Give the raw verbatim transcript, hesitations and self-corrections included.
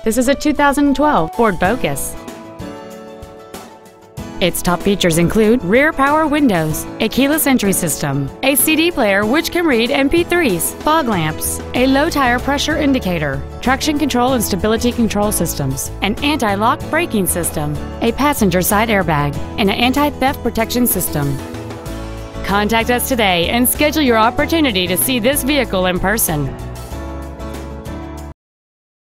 This is a two thousand twelve Ford Focus. Its top features include rear power windows, a keyless entry system, a C D player which can read M P threes, fog lamps, a low tire pressure indicator, traction control and stability control systems, an anti-lock braking system, a passenger side airbag, and an anti-theft protection system. Contact us today and schedule your opportunity to see this vehicle in person.